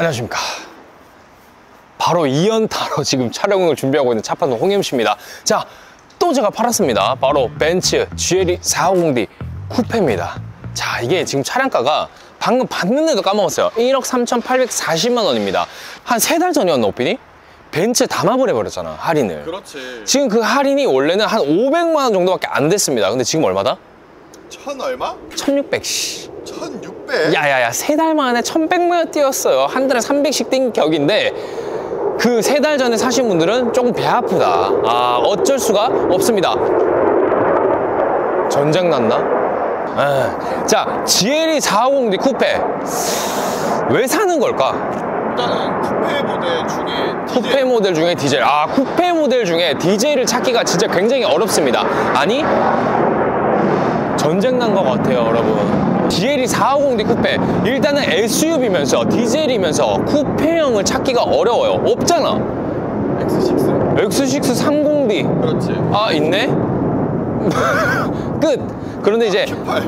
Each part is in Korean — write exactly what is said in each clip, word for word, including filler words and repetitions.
안녕하십니까. 바로 이 연타로 지금 촬영을 준비하고 있는 차판도 홍엠씨입니다. 자, 또 제가 팔았습니다. 바로 벤츠 지엘이 사오공 디 쿠페입니다. 자, 이게 지금 차량가가 방금 봤는데도 까먹었어요. 일억 삼천팔백사십만 원입니다. 한 세 달 전이었나, 오피디? 벤츠 담합을 해버렸잖아, 할인을. 그렇지. 지금 그 할인이 원래는 한 오백만 원 정도밖에 안 됐습니다. 근데 지금 얼마다? 천 얼마? 천육백, 씨. 천육백? 야야야, 세 달 만에 천백만 원 뛰었어요. 한 달에 삼백씩 뛴 격인데, 그 세 달 전에 사신 분들은 조금 배 아프다. 아, 어쩔 수가 없습니다. 전쟁 났나? 아, 자, 지엘이 사오공 디 쿠페. 왜 사는 걸까? 일단은 쿠페 모델 중에 디젤. 쿠페 모델 중에 디젤. 아, 쿠페 모델 중에 디젤을 찾기가 진짜 굉장히 어렵습니다. 아니, 전쟁 난 것 같아요, 여러분. 지엘이 사오공 디 쿠페. 일단은 에스유브이면서 디젤이면서 쿠페형을 찾기가 어려워요. 없잖아. 엑스 식스. 엑스 식스 삼십 디. 그렇지. 아, 있네? 끝. 그런데 이제 큐 팔.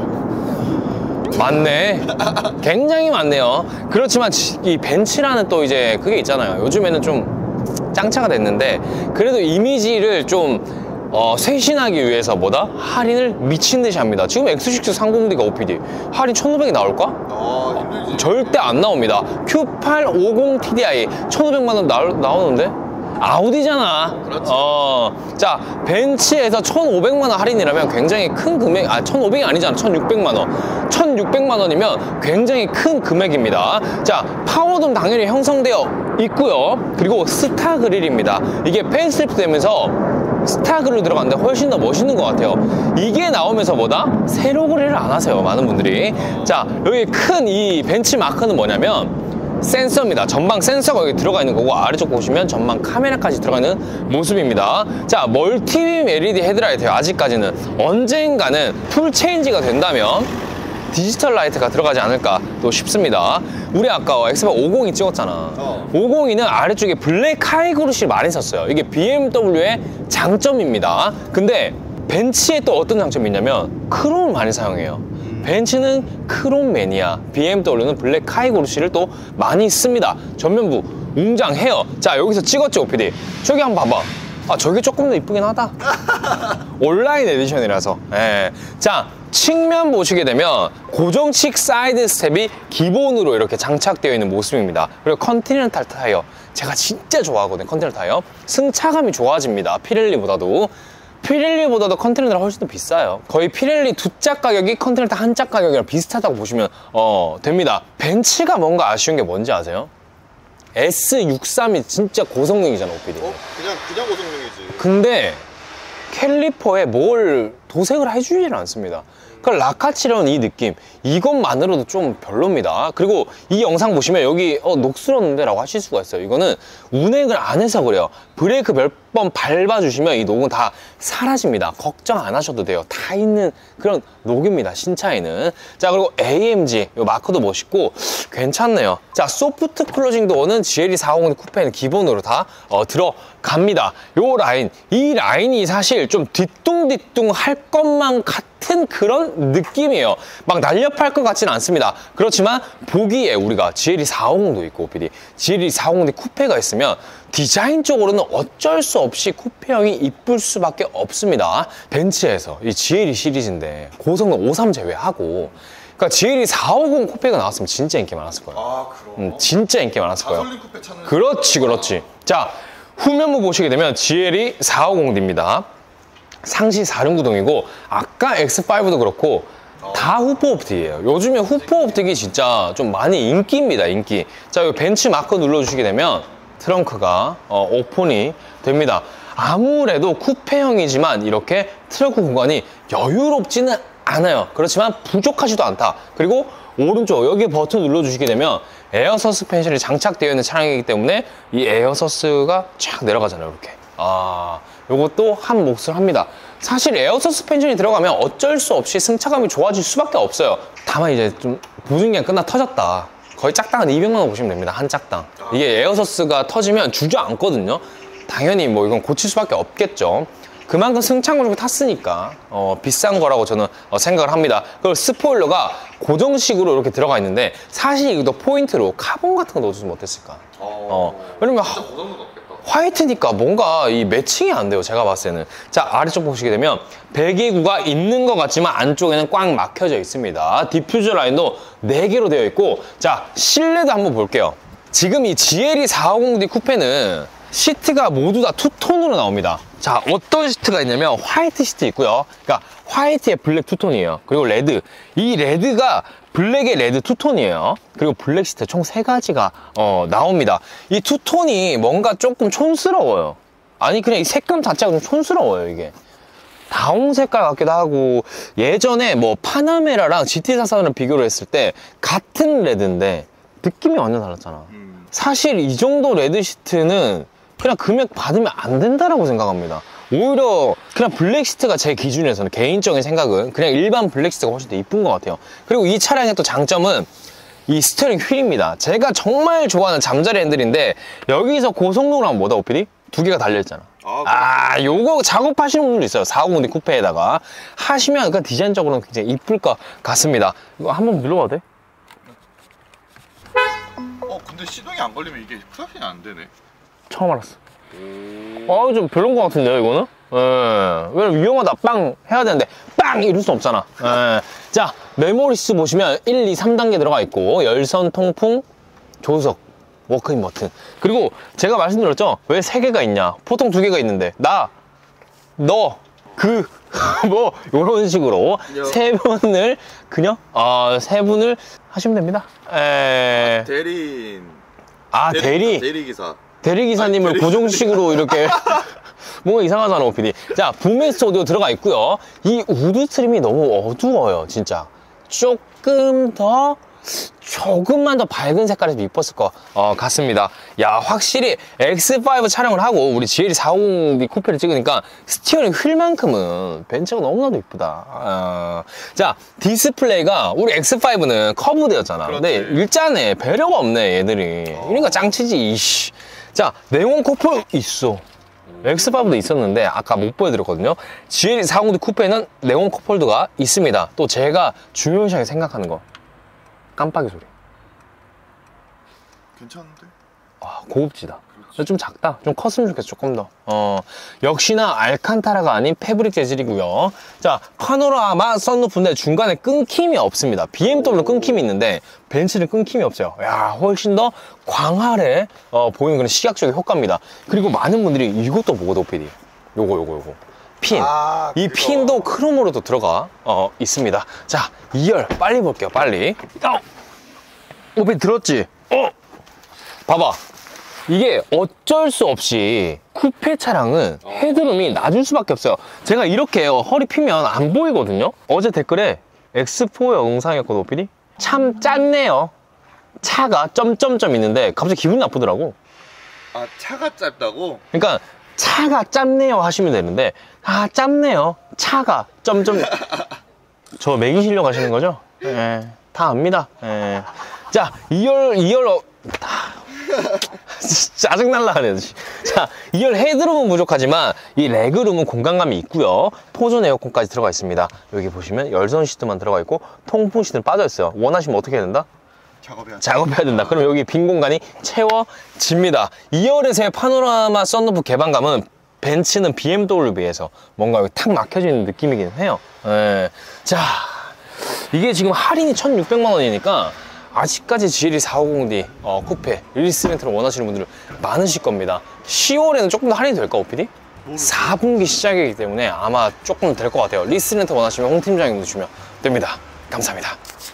많네. 굉장히 많네요. 그렇지만 이 벤츠라는 또 이제 그게 있잖아요. 요즘에는 좀 짱차가 됐는데, 그래도 이미지를 좀 어, 쇄신하기 위해서 뭐다? 할인을 미친 듯이 합니다. 지금 엑스 식스 삼십 디가 오피디 할인 천오백이 나올까? 어, 힘들지. 절대 안 나옵니다. 큐 팔 오십 티 디 아이 천오백만 원 나오, 나오는데? 아우디잖아. 그렇지. 어, 자, 벤츠에서 천오백만 원 할인이라면 굉장히 큰 금액, 아, 천오백이 아니잖아. 천육백만 원. 천육백만 원이면 굉장히 큰 금액입니다. 자, 파워도 당연히 형성되어 있고요. 그리고 스타 그릴입니다. 이게 페이스리프트 되면서 스타 그릴 들어갔는데 훨씬 더 멋있는 것 같아요. 이게 나오면서 뭐다? 세로 그릴을 안 하세요, 많은 분들이. 자, 여기 큰 이 벤츠 마크는 뭐냐면 센서입니다. 전방 센서가 여기 들어가 있는 거고, 아래쪽 보시면 전방 카메라까지 들어가 있는 모습입니다. 자, 멀티빔 엘이디 헤드라이트예요. 아직까지는. 언젠가는 풀 체인지가 된다면 디지털 라이트가 들어가지 않을까 또 싶습니다. 우리 아까 엑스백 오십이 찍었잖아. 어. 오십이는 아래쪽에 블랙 하이 그루시를 많이 썼어요. 이게 비엠더블유의 장점입니다. 근데 벤츠에 또 어떤 장점이 있냐면 크롬을 많이 사용해요. 벤츠는 크롬 매니아, 비엠더블유는 블랙 하이 그루시를 또 많이 씁니다. 전면부 웅장해요. 자, 여기서 찍었죠, 오피디? 저기 한번 봐봐. 아, 저게 조금 더 이쁘긴 하다. 온라인 에디션이라서. 예. 자, 측면 보시게 되면 고정식 사이드 스텝이 기본으로 이렇게 장착되어 있는 모습입니다. 그리고 컨티넨탈 타이어, 제가 진짜 좋아하거든요. 컨티넨탈 타이어 승차감이 좋아집니다. 피렐리보다도. 피렐리보다도 컨티넨탈 훨씬 더 비싸요. 거의 피렐리 두 짝 가격이 컨티넨탈 한 짝 가격이랑 비슷하다고 보시면 어, 됩니다. 벤츠가 뭔가 아쉬운 게 뭔지 아세요? 에스 육십삼이 진짜 고성능이잖아, 오피디. 어? 그냥 그냥 고성능이지. 근데 캘리퍼에 뭘 도색을 해주질 않습니다. 그러니까 라카치라는 이 느낌, 이것만으로도 좀 별로입니다. 그리고 이 영상 보시면 여기 어, 녹슬었는데 라고 하실 수가 있어요. 이거는 운행을 안 해서 그래요. 브레이크 몇 번 밟아주시면 이 녹은 다 사라집니다. 걱정 안 하셔도 돼요. 다 있는 그런 녹입니다, 신차에는. 자, 그리고 에이엠지 이 마크도 멋있고 괜찮네요. 자, 소프트 클로징 도어는 지엘이 사오공 디 쿠페는 기본으로 다 어, 들어갑니다. 요 라인, 이 라인이 사실 좀 뒤뚱뒤뚱 할 것만 같은 그런 느낌이에요. 막 날렵할 것 같지는 않습니다. 그렇지만 보기에 우리가 지엘이 사오공도 있고, 오피디 지엘이 사오공 디 쿠페가 있으면 디자인적으로는 어쩔 수 없이 쿠페형이 이쁠 수밖에 없습니다. 벤츠에서 이 지엘이 시리즈인데 고성능 오십삼 제외하고, 그러니까 지엘이 사오공 쿠페가 나왔으면 진짜 인기 많았을 거예요. 아, 그럼. 음, 진짜 인기 많았을 거예요. 가솔린 쿠페 찾는. 그렇지, 그렇지. 자, 후면부 보시게 되면 지엘이 사오공 디입니다. 상시 사륜구동이고, 아까 엑스 파이브도 그렇고 다 후포 옵틱이에요. 요즘에 후포 옵틱이 진짜 좀 많이 인기입니다, 인기. 자, 이 벤츠 마크 눌러주시게 되면 트렁크가 어, 오픈이 됩니다. 아무래도 쿠페형이지만 이렇게 트렁크 공간이 여유롭지는 않아요. 그렇지만 부족하지도 않다. 그리고 오른쪽 여기 버튼 눌러주시게 되면 에어 서스펜션이 장착되어 있는 차량이기 때문에 이 에어 서스가 쫙 내려가잖아요, 이렇게. 아, 요것도 한 몫을 합니다. 사실 에어 서스펜션이 들어가면 어쩔 수 없이 승차감이 좋아질 수밖에 없어요. 다만 이제 좀 보증기간 끝나 터졌다, 거의 짝당 한 이백만 원 보시면 됩니다. 한 짝당. 이게 에어서스가 터지면 주저앉거든요. 당연히 뭐 이건 고칠 수밖에 없겠죠. 그만큼 승차감 좋게 탔으니까 어, 비싼 거라고 저는 어, 생각을 합니다. 그리고 스포일러가 고정식으로 이렇게 들어가 있는데 사실 이것도 포인트로 카본 같은 거 넣어줬으면 어땠을까? 어, 왜냐면 진짜 고성능 없겠다. 화이트니까 뭔가 이 매칭이 안 돼요, 제가 봤을 때는. 자, 아래쪽 보시게 되면 배기구가 있는 것 같지만 안쪽에는 꽉 막혀져 있습니다. 디퓨저 라인도 네 개로 되어 있고, 자, 실내도 한번 볼게요. 지금 이 지엘이 사오공 디 쿠페는 시트가 모두 다 투톤으로 나옵니다. 자, 어떤 시트가 있냐면 화이트 시트 있고요. 그러니까 화이트에 블랙 투톤이에요. 그리고 레드. 이 레드가 블랙에 레드 투톤이에요. 그리고 블랙 시트 총 세 가지가 어, 나옵니다. 이 투톤이 뭔가 조금 촌스러워요. 아니 그냥 이 색감 자체가 좀 촌스러워요, 이게. 다운 색깔 같기도 하고, 예전에 뭐 파나메라랑 지티 사사를 비교를 했을 때 같은 레드인데 느낌이 완전 달랐잖아. 음. 사실 이 정도 레드 시트는 그냥 금액 받으면 안 된다라고 생각합니다. 오히려 그냥 블랙 시트가 제 기준에서는, 개인적인 생각은 그냥 일반 블랙 시트가 훨씬 더 이쁜 것 같아요. 그리고 이 차량의 또 장점은 이 스티어링 휠입니다. 제가 정말 좋아하는 잠자리 핸들인데 여기서 고성능으로 하면 뭐다, 오피디? 두 개가 달려있잖아. 아, 아, 요거 작업하시는 분들 있어요. 사오공 디 쿠페에다가 하시면 그 디자인적으로는 굉장히 이쁠 것 같습니다. 이거 한번 눌러봐도 돼? 어, 근데 시동이 안 걸리면 이게 프라핑이 안 되네. 처음 알았어. 어, 좀 별론 것 같은데요, 이거는? 예. 왜냐면 위험하다, 빵! 해야 되는데, 빵! 이럴 수 없잖아. 예. 자, 메모리스 보시면 일, 이, 삼 단계 들어가 있고, 열선, 통풍, 조수석, 워크인 버튼. 그리고 제가 말씀드렸죠? 왜 세 개가 있냐? 보통 두 개가 있는데, 나, 너, 그, 뭐, 요런 식으로 그녀. 세 분을, 그녀? 아, 세 분을 하시면 됩니다. 에. 대리인. 아, 대리. 대리기사. 대리기사님을 아니, 대리- 고정식으로 이렇게 뭔가 이상하잖아, 오피디. 자, 붐에스 오디오 들어가 있고요. 이 우드 트림이 너무 어두워요, 진짜. 조금 더 조금만 더 밝은 색깔이 이뻤을 것 어, 같습니다. 야, 확실히 엑스 파이브 촬영을 하고 우리 지엘이 사오공 디 쿠페를 찍으니까 스티어링 휠만큼은 벤츠가 너무나도 이쁘다. 어, 자, 디스플레이가 우리 엑스 파이브는 커브되었잖아. 근데 그렇지. 일자네. 배려가 없네, 얘들이. 그러니까 짱치지, 이씨. 자, 네온 코폴 있어. 엑스 파이브도 있었는데 아까 못 보여드렸거든요. 지엘이 사오공 디 쿠페는 네온 컵홀더가 있습니다. 또 제가 중요시하게 생각하는 거, 깜빡이 소리. 괜찮은데? 아, 고급지다. 좀 작다. 좀 컸으면 좋겠어, 조금 더. 어, 역시나 알칸타라가 아닌 패브릭 재질이고요. 자, 파노라마 썬루프인데 중간에 끊김이 없습니다. 비엠더블유 끊김이 있는데 벤츠는 끊김이 없어요. 야, 훨씬 더 광활해 어, 보이는 그런 시각적인 효과입니다. 그리고 많은 분들이 이것도 보거든, 오피디. 요거, 요거, 요거. 핀. 아, 이 그거. 핀도 크롬으로도 들어가 어, 있습니다. 자, 이 열 빨리 볼게요, 빨리. 어! 오피디 들었지? 어! 봐봐. 이게 어쩔 수 없이 쿠페 차량은 헤드룸이 낮을 수밖에 없어요. 제가 이렇게 허리 피면 안 보이거든요. 어제 댓글에 엑스 포 영상이었거든, 오피디? 참 짠네요. 차가 점점점 있는데 갑자기 기분이 나쁘더라고. 아, 차가 짧다고? 그러니까 차가 짧네요 하시면 되는데, 아, 짧네요. 차가 점점. 저 매기시려고 하시는 거죠? 예, 다 압니다. 예. 자, 이 열, 이 열, 어, 짜증날라 하네. 자, 이 열 헤드룸은 부족하지만 이 레그룸은 공간감이 있고요. 포존 에어컨까지 들어가 있습니다. 여기 보시면 열선 시트만 들어가 있고 통풍 시트는 빠져 있어요. 원하시면 어떻게 해야 된다? 작업해야 돼. 작업해야 된다. 그럼 여기 빈 공간이 채워집니다. 이 열에서의 파노라마 썬루프 개방감은 벤츠는 비엠더블유에 비해서 뭔가 여기 탁 막혀지는 느낌이긴 해요. 예. 자, 이게 지금 할인이 천육백만 원이니까 아직까지 지엘이 사오공 디 어, 쿠페 릴리스 이벤트를 원하시는 분들 많으실 겁니다. 시월에는 조금 더 할인이 될까, 오피디? 사 분기 시작이기 때문에 아마 조금 될 것 같아요. 리스 렌트 원하시면 홍 팀장님도 주면 됩니다. 감사합니다.